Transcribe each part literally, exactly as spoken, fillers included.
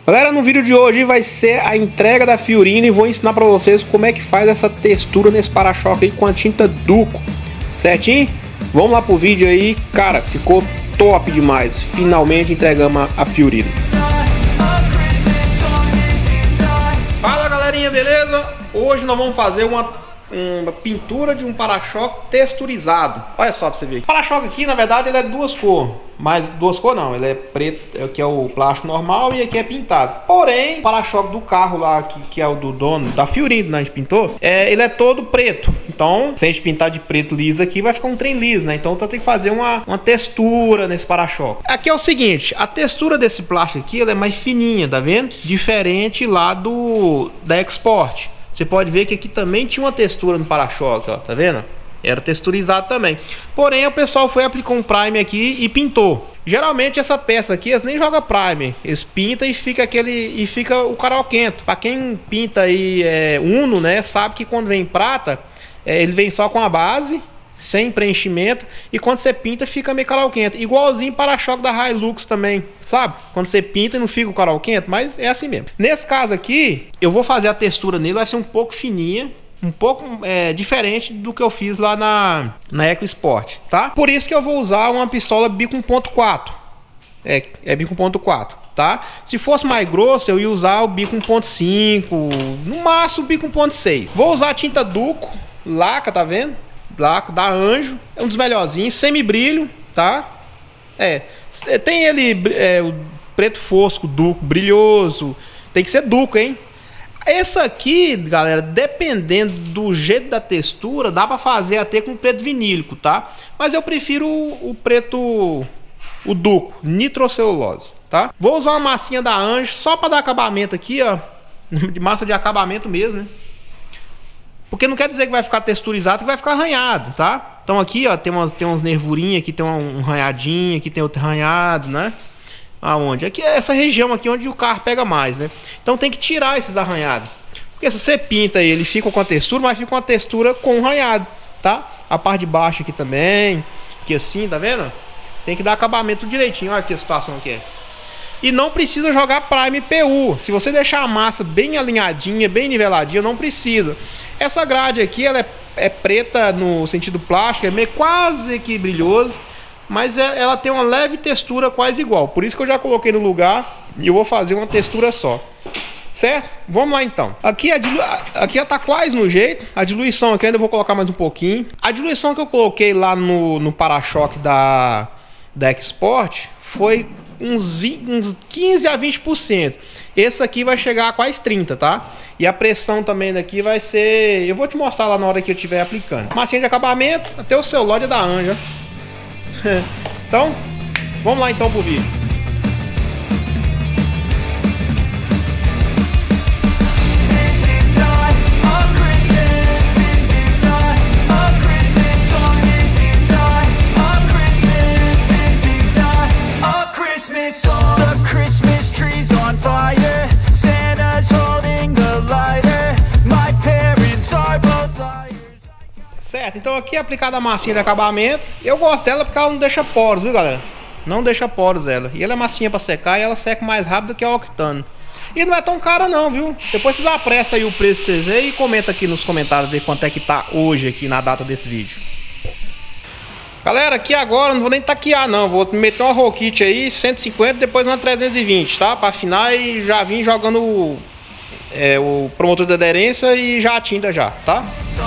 Galera, no vídeo de hoje vai ser a entrega da Fiorino e vou ensinar pra vocês como é que faz essa textura nesse para-choque aí com a tinta Duco, certinho? Vamos lá pro vídeo aí, cara, ficou top demais, finalmente entregamos a Fiorino. Fala galerinha, beleza? Hoje nós vamos fazer uma uma pintura de um para-choque texturizado. Olha só pra você ver. O para-choque aqui, na verdade, ele é duas cores. Mas duas cores não, ele é preto, que é o plástico normal, e aqui é pintado. Porém, o para-choque do carro lá, que, que é o do dono, da Fiorino, né, a gente pintou, é, ele é todo preto. Então, se a gente pintar de preto liso aqui, vai ficar um trem liso, né? Então, tem que fazer uma, uma textura nesse para-choque. Aqui é o seguinte, a textura desse plástico aqui, ela é mais fininha, tá vendo? Diferente lá do da Export. Você pode ver que aqui também tinha uma textura no para-choque, ó, tá vendo? Era texturizado também. Porém, o pessoal foi aplicar um primer aqui e pintou. Geralmente essa peça aqui, eles nem jogam primer. Eles pintam e fica aquele e fica o caralquento. Para quem pinta aí é, Uno, né, sabe que quando vem prata, é, ele vem só com a base, sem preenchimento, e quando você pinta fica meio caralquento. Igualzinho para-choque da Hilux também, sabe? Quando você pinta e não fica o caralquento, mas é assim mesmo. Nesse caso aqui, eu vou fazer a textura nele, vai ser um pouco fininha, um pouco é, diferente do que eu fiz lá na, na EcoSport, tá? Por isso que eu vou usar uma pistola bico um ponto quatro. É, é bico um ponto quatro, tá? Se fosse mais grosso, eu ia usar o bico um ponto cinco, no máximo o bico um ponto seis. Vou usar a tinta Duco, laca, tá vendo? Laco da Anjo, é um dos melhorzinhos, semi-brilho, tá? É, tem ele, é, o preto fosco, Duco, brilhoso, tem que ser Duco, hein? Essa aqui, galera, dependendo do jeito da textura, dá pra fazer até com preto vinílico, tá? Mas eu prefiro o, o preto, o Duco, nitrocelulose, tá? Vou usar uma massinha da Anjo só pra dar acabamento aqui, ó, de massa de acabamento mesmo, né? Porque não quer dizer que vai ficar texturizado, que vai ficar arranhado, tá? Então aqui, ó, tem umas, tem umas nervurinhas, aqui tem um arranhadinho, aqui tem outro arranhado, né? Aonde? Aqui é essa região aqui onde o carro pega mais, né? Então tem que tirar esses arranhados. Porque se você pinta ele, fica com a textura, mas fica com a textura com arranhado, tá? A parte de baixo aqui também, aqui assim, tá vendo? Tem que dar acabamento direitinho, olha aqui a situação que é. E não precisa jogar Prime P U. Se você deixar a massa bem alinhadinha, bem niveladinha, não precisa. Essa grade aqui, ela é, é preta no sentido plástico, é meio quase que brilhoso, mas é, ela tem uma leve textura quase igual. Por isso que eu já coloquei no lugar e eu vou fazer uma textura só. Certo? Vamos lá então. Aqui, a dilu... aqui tá quase no jeito. A diluição aqui eu ainda vou colocar mais um pouquinho. A diluição que eu coloquei lá no, no para-choque da, da Export foi uns, vinte, uns quinze a vinte por cento. Esse aqui vai chegar a quase trinta, tá? E a pressão também daqui vai ser... Eu vou te mostrar lá na hora que eu estiver aplicando. Massinha de acabamento, até o celular da Anja. Então, vamos lá então pro vídeo. Certo, então aqui é aplicada a massinha de acabamento. Eu gosto dela porque ela não deixa poros, viu galera? Não deixa poros ela. E ela é massinha para secar e ela seca mais rápido que a Octano. E não é tão cara não, viu? Depois vocês apressam aí o preço pra vocês verem e comenta aqui nos comentários de quanto é que tá hoje aqui na data desse vídeo. Galera, aqui agora não vou nem taquear não. Vou meter uma roll kit aí, cento e cinquenta, depois uma trezentos e vinte, tá? Pra afinar e já vim jogando o, é, o promotor de aderência e já a tinta já, tá?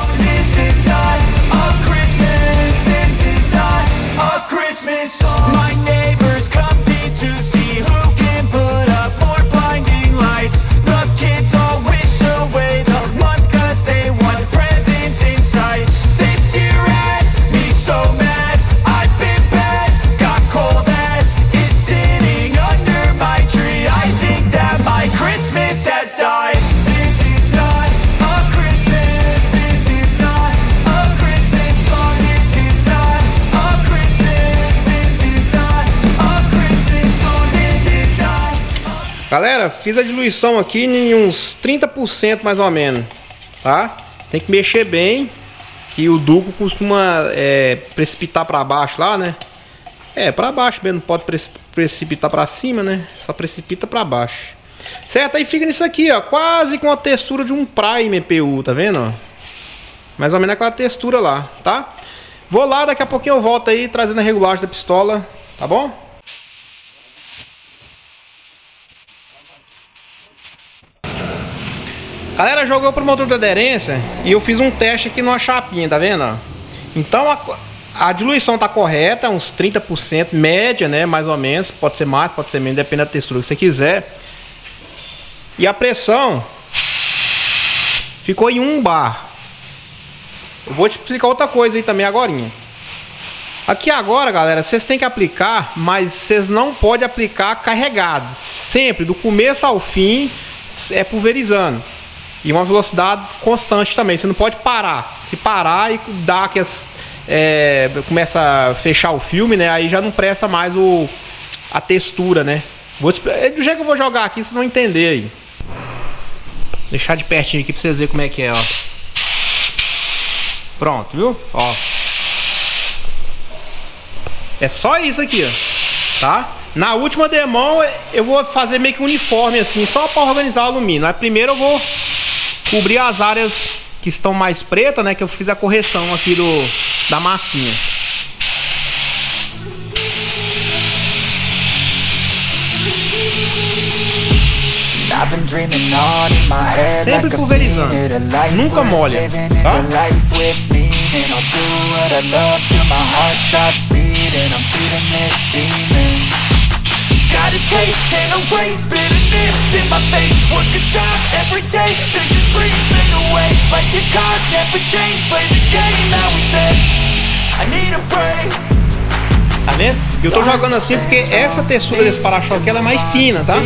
My neighbors compete to see who can put up more blinding lights. The kids all wish away the month cause they want presents in sight. This year had me so mad, I've been bad, got cold that is sitting under my tree. I think that my Christmas has died. This is not a Christmas, this is not a Christmas song. This is not a Christmas, this is not a Christmas song. This is not. Galera, fiz a diluição aqui em uns trinta por cento mais ou menos, tá? Tem que mexer bem, que o Duco costuma é, precipitar para baixo lá, né? É, para baixo mesmo, não pode precipitar para cima, né? Só precipita para baixo. Certo? Aí fica nisso aqui, ó, quase com a textura de um Prime E P U, tá vendo? Ó? Mais ou menos aquela textura lá, tá? Vou lá, daqui a pouquinho eu volto aí trazendo a regulagem da pistola, tá bom? Galera, jogou pro motor de aderência e eu fiz um teste aqui numa chapinha, tá vendo? Ó? Então a, a diluição tá correta, uns trinta por cento, média, né? Mais ou menos, pode ser mais, pode ser menos, depende da textura que você quiser. E a pressão ficou em um bar. Eu vou te explicar outra coisa aí também agorinha. Aqui agora, galera, vocês têm que aplicar, mas vocês não podem aplicar carregado. Sempre, do começo ao fim, é pulverizando. E uma velocidade constante também. Você não pode parar. Se parar e dar que as, é, começa a fechar o filme, né? Aí já não presta mais o, a textura, né? Vou te, do jeito que eu vou jogar aqui, vocês vão entender aí. Deixar de pertinho aqui pra vocês verem como é que é, ó. Pronto, viu? Ó. É só isso aqui, ó. Tá? Na última demão eu vou fazer meio que uniforme assim, só para organizar o alumínio. Aí primeiro eu vou cobrir as áreas que estão mais pretas, né? Que eu fiz a correção aqui do, da massinha. Sempre pulverizando, nunca molha, tá? Got a taste and a waste, bitterness in my face. Work a job every day till your dreams fade away. Like your card never changed, play the game how we say. I need a break. Tá vendo? Eu tô jogando assim porque essa textura desse para-choque ela é mais fina, tá?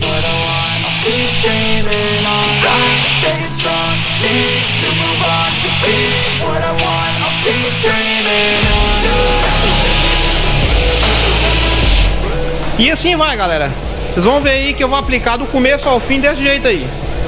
E assim vai, galera. Vocês vão ver aí que eu vou aplicar do começo ao fim desse jeito aí.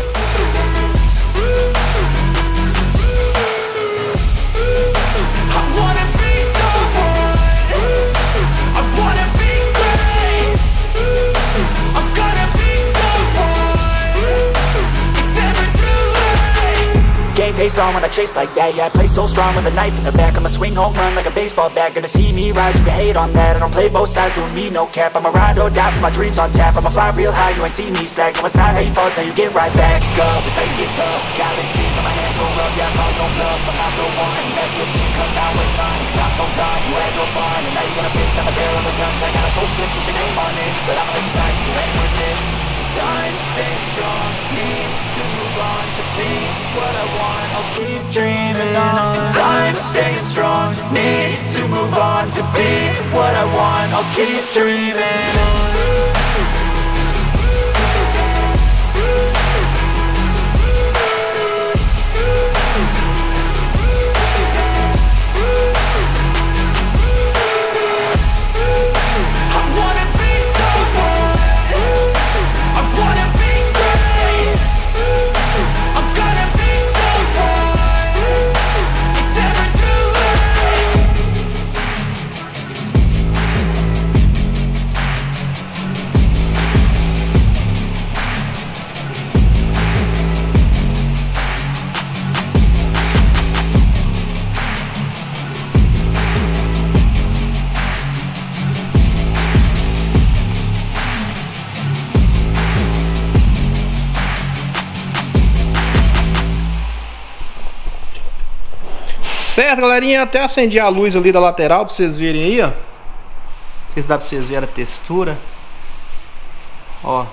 Game face on when I chase like that. Yeah, I play so strong with a knife in the back. I'ma swing home run like a baseball bat. Gonna see me rise, you can hate on that. I don't play both sides, doing me no cap. I'ma ride or die for my dreams on tap. I'ma fly real high, you ain't see me slack. No, it's not how you fall, it's how you get right back up. It's how you get tough. Galaxies on my hands so rough. Yeah, I call no bluff. I'm not the one. Mess with me, come down with none. Sound so dumb, you had your fun. And now you're gonna fix time a barrel of guns. I got a full clip, put your name on it. But I'ma let you sign, you ain't with it. Time, stay strong, need to move on to be what I want. I'll keep dreaming on. Time, stay strong, need to move on to be what I want. I'll keep dreaming on. Certo, galerinha, até acendi a luz ali da lateral pra vocês verem aí, ó. Não sei se dá pra vocês verem a textura. Ó.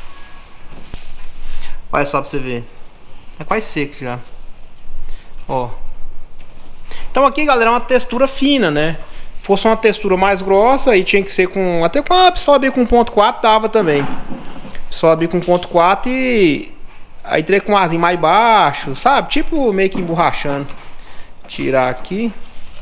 Olha só pra você ver. É quase seco já. Ó. Então aqui, galera, é uma textura fina, né? Se fosse uma textura mais grossa, aí tinha que ser com... Até com a pistola B com ponto quatro dava também. Pistola B com ponto quatro e... Aí teria com um arzinho mais baixo, sabe? Tipo meio que emborrachando. Tirar aqui.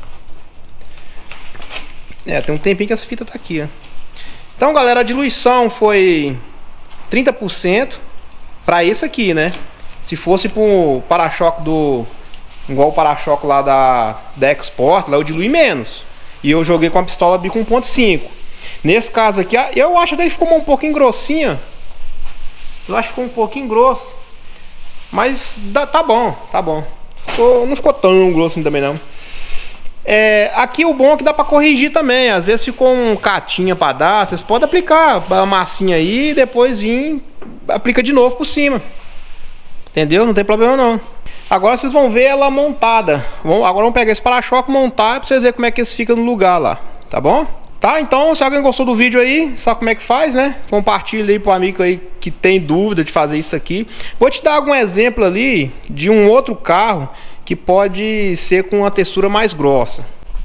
É, tem um tempinho que essa fita tá aqui, ó. Então, galera, a diluição foi trinta por cento para esse aqui, né? Se fosse pro para-choque do... Igual o para-choque lá da, da Export, lá eu dilui menos. E eu joguei com a pistola B com um ponto cinco. Nesse caso aqui, eu acho até que ficou um pouquinho grossinha. Eu acho que ficou um pouquinho grosso. Mas dá, tá bom, tá bom. Ficou, não ficou tão grosso assim também não. É, aqui o bom é que dá pra corrigir também. Às vezes ficou um catinha pra dar. Vocês podem aplicar a massinha aí e depois vir, aplica de novo por cima. Entendeu? Não tem problema não. Agora vocês vão ver ela montada. Agora vamos pegar esse para-choque, montar pra vocês verem como é que eles ficam no lugar lá. Tá bom? Tá, então se alguém gostou do vídeo aí, sabe como é que faz, né? Compartilha aí pro amigo aí que tem dúvida de fazer isso aqui. Vou te dar algum exemplo ali de um outro carro que pode ser com uma textura mais grossa.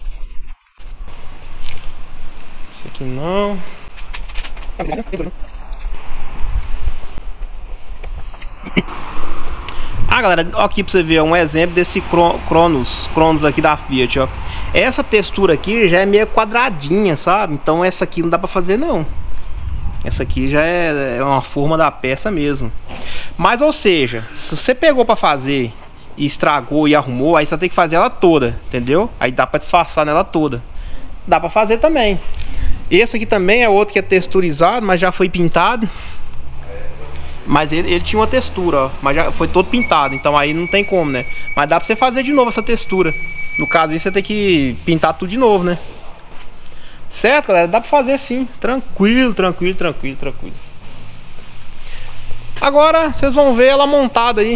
Esse aqui não. Ah, galera, ó, aqui pra você ver um exemplo desse Cronos, Cronos aqui da Fiat, ó. Essa textura aqui já é meio quadradinha, sabe? Então essa aqui não dá pra fazer não. Essa aqui já é, é uma forma da peça mesmo. Mas, ou seja, se você pegou pra fazer e estragou e arrumou, aí você tem que fazer ela toda, entendeu? Aí dá pra disfarçar nela toda. Dá pra fazer também. Esse aqui também é outro que é texturizado, mas já foi pintado. Mas ele, ele tinha uma textura, ó, mas já foi todo pintado, então aí não tem como, né? Mas dá pra você fazer de novo essa textura. No caso aí você tem que pintar tudo de novo, né? Certo, galera? Dá pra fazer sim. Tranquilo, tranquilo, tranquilo, tranquilo. Agora vocês vão ver ela montada aí.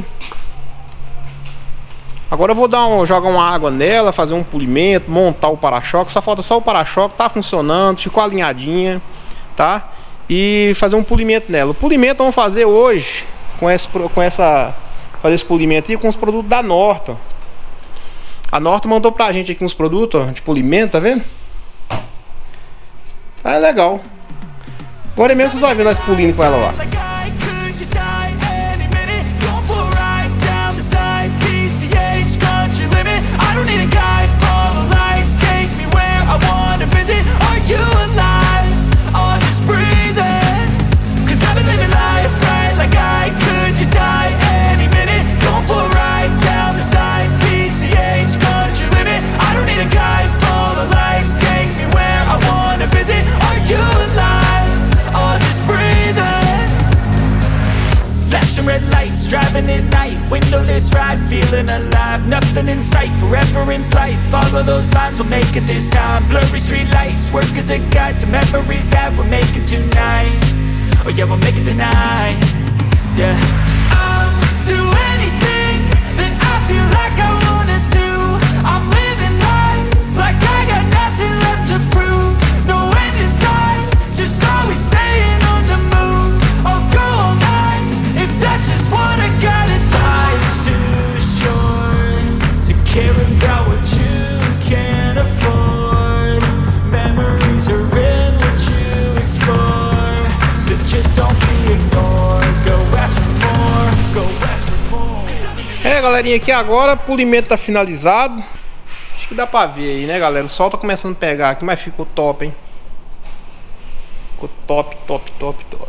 Agora eu vou dar um, jogar uma água nela, fazer um polimento, montar o para-choque. Só falta só o para-choque, tá funcionando, ficou alinhadinha, tá? E fazer um polimento nela. O polimento vamos fazer hoje com, esse, com essa fazer esse polimento aí com os produtos da Norton. A Norton mandou pra gente aqui uns produtos, ó, de polimento, tá vendo? Tá, é legal. Agora mesmo vocês vão ver nós pulindo com ela lá. Driving at night, windowless ride, feeling alive. Nothing in sight, forever in flight. Follow those lines, we'll make it this time. Blurry street lights, work as a guide to memories that we're making tonight. Oh yeah, we'll make it tonight. Yeah, I'll do anything that I feel like I wanna do. I'm living life like I got nothing left to prove. No end in sight, just always staying on the move. I'll go all night if that's just what I got. Life's too short to care about what you can't afford. Memories are in what you explore, so just don't be ignored. Go ask for more, go ask for more. É, galerinha, aqui agora o polimento tá finalizado. Acho que dá pra ver aí, né, galera? O sol tá começando a pegar aqui, mas ficou top, hein? Ficou top, top, top, top.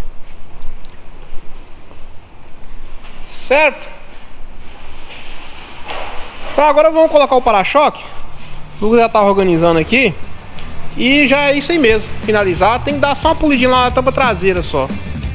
Certo? Então agora vamos colocar o para-choque. O Lucas já tá organizando aqui. E já é isso aí mesmo. Finalizar, tem que dar só uma polidinha lá na tampa traseira só.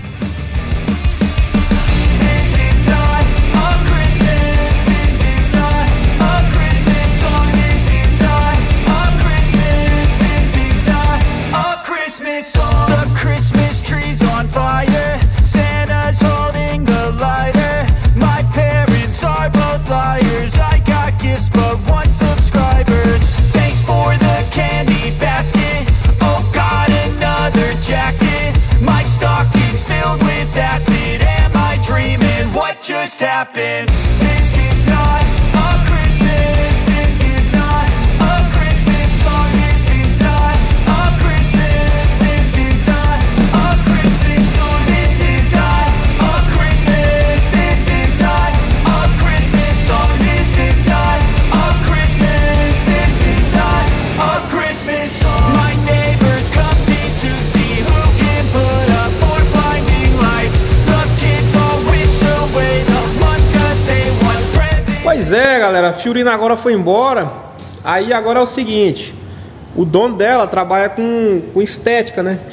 Just happened. This is not a Christmas. This is not a Christmas song. This is not a Christmas. This is not a Christmas song. This is not a Christmas. This is not a Christmas song. This is not a Christmas. This is not a Christmas song. My neighbors come in to see who can put up more blinding lights. The kids all wish away the month cause they want presents. Pois é, galera, a Fiorina agora foi embora. Aí agora é o seguinte, o dono dela trabalha com, com estética, né?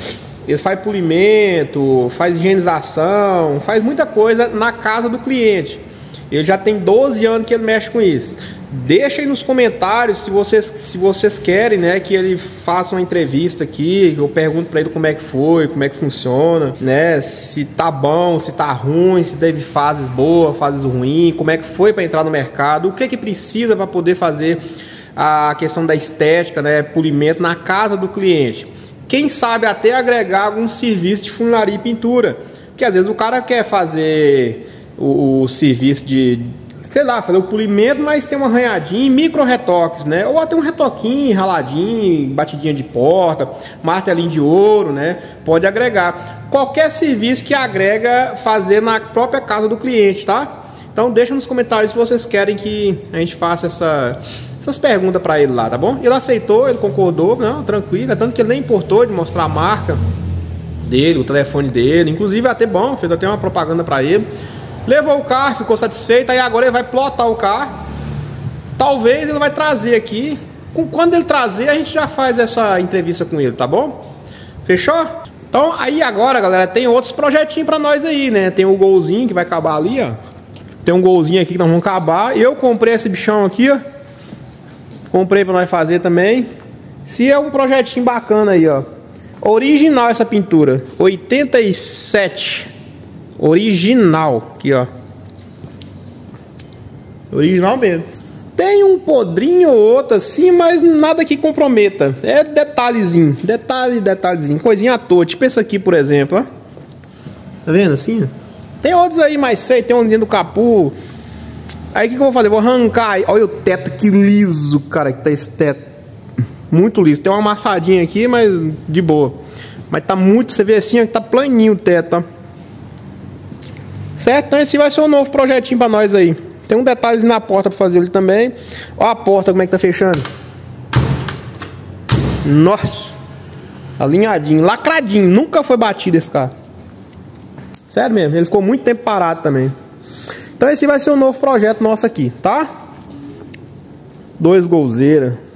Ele faz polimento, faz higienização, faz muita coisa na casa do cliente. Ele já tem doze anos que ele mexe com isso. Deixa aí nos comentários se vocês, se vocês querem, né, que ele faça uma entrevista aqui. Eu pergunto para ele como é que foi, como é que funciona, né, se tá bom, se tá ruim, se teve fases boas, fases ruins, como é que foi para entrar no mercado, o que que precisa para poder fazer a questão da estética, né, polimento na casa do cliente. Quem sabe até agregar algum serviço de funilaria e pintura, que às vezes o cara quer fazer o, o serviço de, sei lá, fazer o polimento, mas tem um arranhadinho, micro retoques, né? Ou até um retoquinho, raladinho, batidinha de porta, martelinho de ouro, né? Pode agregar. Qualquer serviço que agrega fazer na própria casa do cliente, tá? Então deixa nos comentários se vocês querem que a gente faça essa, essas perguntas para ele lá, tá bom? Ele aceitou, ele concordou, não, tranquilo, é tanto que ele nem importou de mostrar a marca dele, o telefone dele, inclusive até bom, fez até uma propaganda para ele. Levou o carro, ficou satisfeito, aí agora ele vai plotar o carro. Talvez ele vai trazer aqui. Quando ele trazer, a gente já faz essa entrevista com ele, tá bom? Fechou? Então, aí agora, galera, tem outros projetinhos pra nós aí, né? Tem o golzinho que vai acabar ali, ó. Tem um golzinho aqui que nós vamos acabar. Eu comprei esse bichão aqui, ó. Comprei pra nós fazer também. Se é um projetinho bacana aí, ó. Original essa pintura. oitenta e sete. Original, aqui ó, original mesmo. Tem um podrinho ou outro assim, mas nada que comprometa. É detalhezinho, detalhe, detalhezinho, coisinha à toa. Tipo esse aqui, por exemplo, ó. Tá vendo assim? Tem outros aí mais feios, tem um dentro do capu. Aí o que, que eu vou fazer? Vou arrancar aí. Olha o teto, que liso, cara, que tá esse teto. Muito liso. Tem uma amassadinha aqui, mas de boa. Mas tá muito, você vê assim, ó, que tá planinho o teto, ó. Certo? Então esse vai ser um novo projetinho pra nós aí. Tem um detalhezinho na porta pra fazer ele também. Olha a porta como é que tá fechando. Nossa, alinhadinho, lacradinho. Nunca foi batido esse carro. Sério mesmo, ele ficou muito tempo parado também. Então esse vai ser um novo projeto nosso aqui, tá? Dois golzeiras.